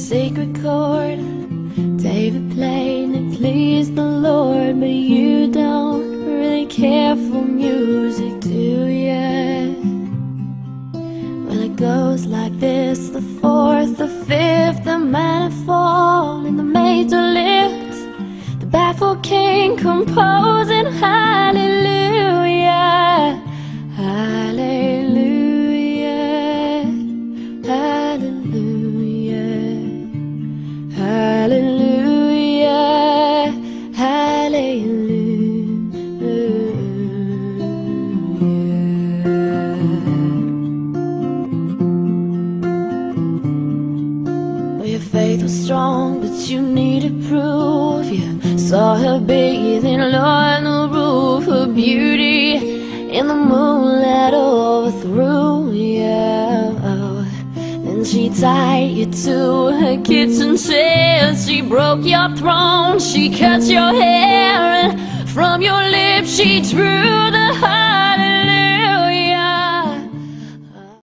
sacred chord David played and it pleased the Lord. But you don't really care for music, do ya? Well, it goes like this: the fourth, the fifth, the manifold, and the major lift, the baffled king composing hallelujah, hallelujah, hallelujah, hallelujah, hallelujah. Your faith was strong, but you needed proof. You saw her bathing on the roof, her beauty in the moonlight overthrew you. Then she tied you to her kitchen chair. She broke your throne, she cut your hair, and from your lips she drew the heart